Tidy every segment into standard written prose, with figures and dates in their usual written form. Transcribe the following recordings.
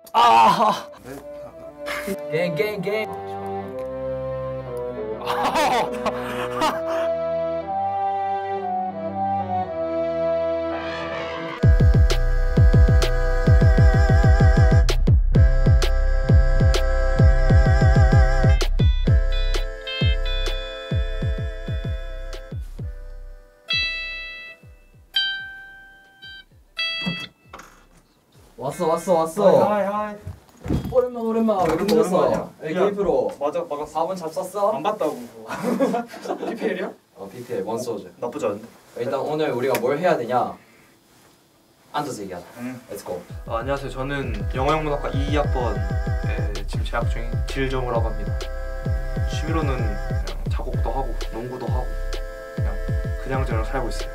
아. 갱갱갱. 왔어. 하이. 오랜만. 왜 이렇게 늦었어? 게임프로. 맞아. 4번 잡쌌어? 안 봤다고. PPL이야? PPL 원소즈. 나쁘지 않은데. 일단 오늘 우리가 뭘 해야 되냐? 앉아서 얘기하자. Let's go. 안녕하세요. 저는 영어영문학과 2학번에 지금 재학 중인 질정우라고 합니다. 취미로는 그냥 작곡도 하고 농구도 하고 그냥 살고 있어요.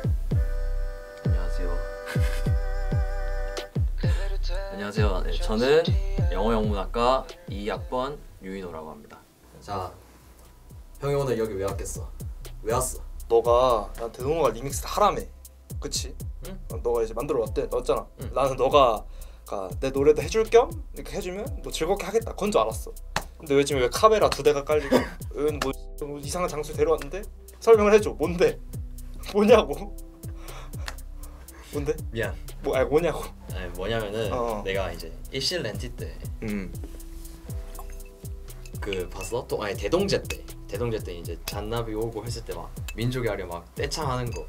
안녕하세요. 네, 저는 영어영문학과 2학번 유인호라고 합니다. 자, 형이 오늘 여기 왜 왔겠어? 왜 왔어? 너가 나한테 동호가 리믹스 하라며. 그치? 응? 너가 이제 만들어 놨잖아. 응. 나는 너가 내 노래도 해줄 겸 이렇게 해주면 너 즐겁게 하겠다 그건 줄 알았어. 근데 왜 지금 왜 카메라 2대가 깔리고 뭐 이상한 장소에 데려왔는데 설명을 해줘. 뭔데? 뭐냐고? 뭔데? 미안. 뭐냐고? 아니, 뭐냐면은 내가 이제 입실 렌티 때 그 봤어? 또 아니 대동제 때 이제 잔나비 오고 했을 때 막 민족이 아려 막 떼창하는 거.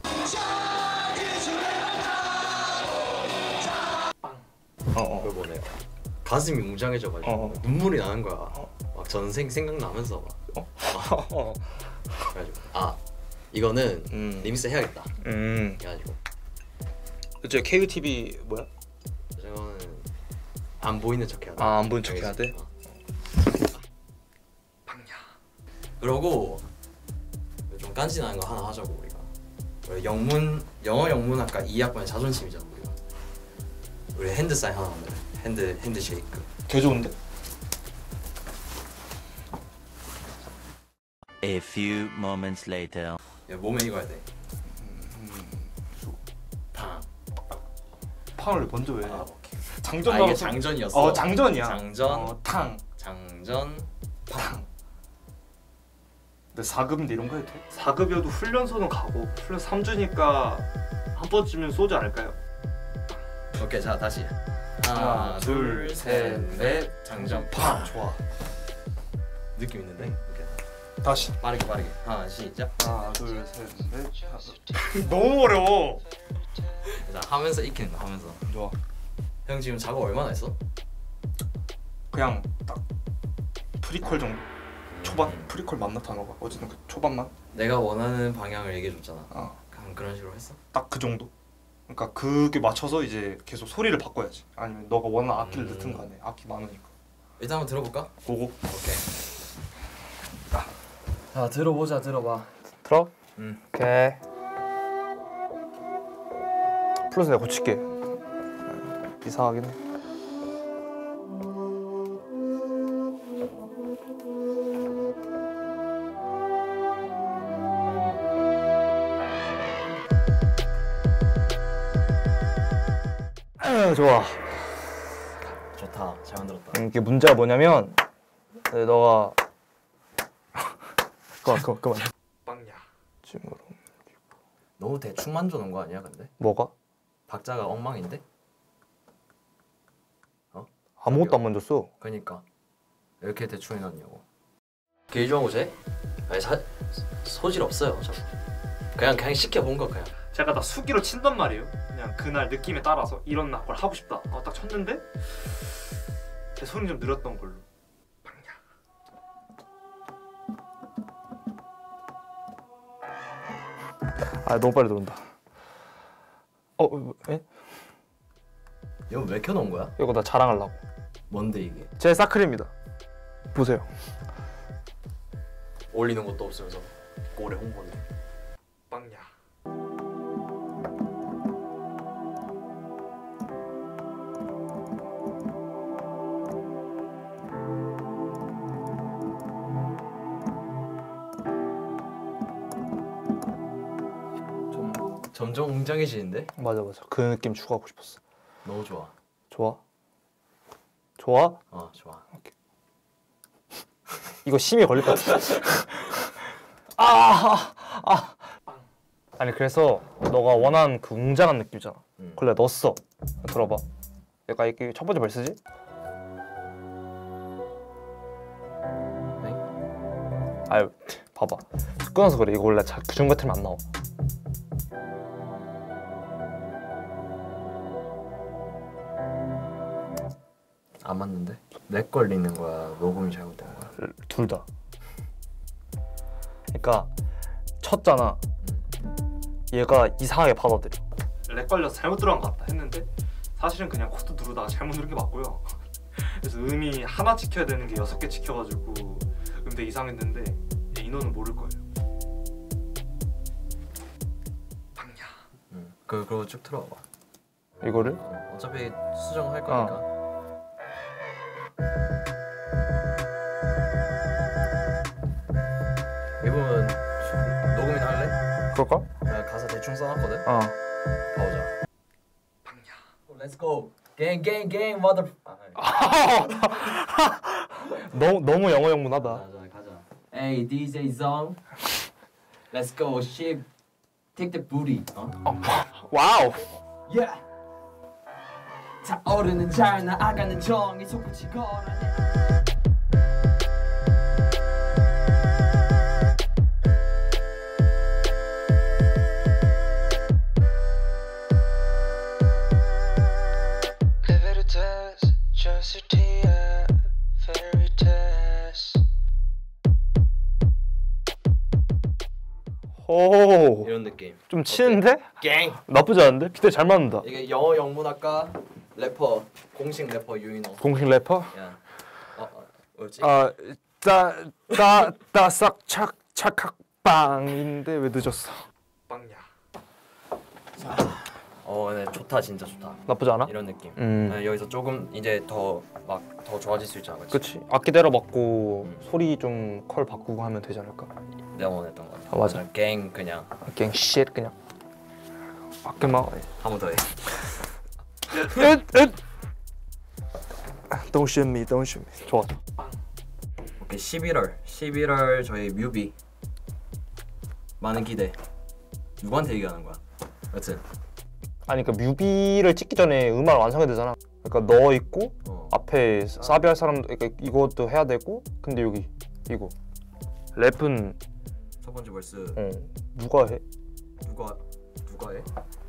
그걸 보네. 가슴이 웅장해져가지고 눈물이 나는 거야. 막 전생 생각나면서 막. 그래가지고 이거는 리믹스 해야겠다. 그래가지고 저 KUTV 뭐야? 저거는 안 보이는 척 해야 돼. 안 보이는 척 해야 돼? 방야. 그러고 좀 깐지나는 거 하나 하자고 우리가. 우리 영어 영문학과 2학번의 자존심이잖아 우리가. 우리 핸드 사인 하나 만들어. 핸드 쉐이크. 개 좋은데? A few moments later. 야, 몸에 익어야 돼. 팡을 먼저 왜? 오케이. 장전 이게 장전이었어. 장전이야. 장전. 탕. 장전. 팡. 근데 4급인데 이런 거 해도 돼? 4급이어도 훈련소는 가고 훈련 3주니까 한 번쯤은 쏘지 않을까요? 오케이, 자 다시. 하나, 둘, 셋, 넷. 장전. 팡. 좋아. 느낌 있는데? 오케이. 다시. 빠르게. 하나, 시작. 하나, 둘, 셋, 넷. 너무 어려워. 자, 하면서 익히는 거 하면서. 좋아. 형 지금 작업 얼마나 했어? 그냥 딱 프리퀄 정도. 초반? 프리퀄 맞나 단어가? 어쨌든 그 초반만? 내가 원하는 방향을 얘기해줬잖아. 그냥 그런 식으로 했어? 딱 그 정도. 그러니까 그게 맞춰서 이제 계속 소리를 바꿔야지. 아니면 너가 원하는 악기를 넣든 간에 악기 많으니까. 일단 한번 들어볼까? 고고. 오케이. 자, 들어봐. 들어? 오케이. 플러스 내가 고칠게. 이상하긴 해. 좋아. 좋다. 잘 만들었다. 이게 문제가 뭐냐면 너가 그만. 빵야. 지금으로. 너무 대충 만져놓은 거 아니야 근데? 뭐가? 박자가 엉망인데? 아무것도 안 만졌어. 그니까 이렇게 대충 해놨냐고. 게이주하고 제? 아니 소질 없어요 저. 그냥 시켜본 거 그냥. 제가 다 수기로 친단 말이에요. 그냥 그날 느낌에 따라서 이런 걸 하고 싶다. 딱 쳤는데 제 손이 좀 느렸던 걸로. 너무 빨리 들어온다. 왜? 이거 왜 켜놓은 거야? 이거 나 자랑하려고. 뭔데 이게? 제 사클입니다. 보세요. 올리는 것도 없으면서 꼴에 홍보네. 빵야. 점점 웅장해지는데? 맞아. 그 느낌 추구하고 싶었어. 너무 좋아. 좋아? 좋아? 좋아. 이거 심히 걸릴 것 같아. 아니 그래서 너가 원하는 그 웅장한 느낌이잖아. 그걸 내가 넣었어. 들어봐. 내가 이게 첫 번째 벌스지? 네? 아유 봐봐. 끊어서 그래. 이거 원래 그 정도 같으면 안 나와. 안 맞는데? 렉 걸리는 거야? 녹음이 잘못된 거야? 둘 다. 그러니까 쳤잖아. 얘가 이상하게 받아들여. 렉 걸려서 잘못 들어간 것 같다 했는데 사실은 그냥 코드 누르다가 잘못 누른 게 맞고요. 그래서 음이 하나 지켜야 되는 게 6개 지켜가지고 되게 이상했는데 인호는 모를 거예요. 방야. 그거 쭉 틀어봐. 이거를? 어차피 수정할 거니까. 이 부분 녹음이나 할래? 그럴까? 내가 가사 대충 써놨거든? 가보자. 방야. Let's go. gang mother. 너무 영어 영문하다. 가자. Hey DJ Zong. Let's go. Ship. Take the booty. 와우. Yeah. 타오르는 잘 나아가는 정이 솟구치 걸어내. 오. 이런 느낌. 좀 치는데? 갱. 나쁘지 않은데? 비트 잘 맞는다. 이게 영어 영문학과 래퍼 공식 래퍼 유인호. 공식 래퍼? 야. 뭐지? 따싹 착착학빵인데 왜 늦었어? 빵야. 네, 좋다 진짜 좋다. 나쁘지 않아? 이런 느낌. 여기서 조금 이제 더 좋아질 수 있잖아. 그치. 악기 때려박고 소리 좀 컬 바꾸고 하면 되지 않을까? 내가 원했던 거 같아. 맞아. 갱 그냥 그냥 쉣 그냥. 악기만. 한 번 더 해. Don't shoot me, don't shoot me. 좋아. 오케이 11월 저희 뮤비 많은 기대. 누구한테 얘기하는 거야? 여튼 아니 그러니까 뮤비를 찍기 전에 음악 완성해야 되잖아. 그러니까 너 있고 앞에 사비 할 사람도 그러니까 이것도 해야 되고 근데 여기 이거 랩은 첫 번째 벌스 누가 해? 누가 해?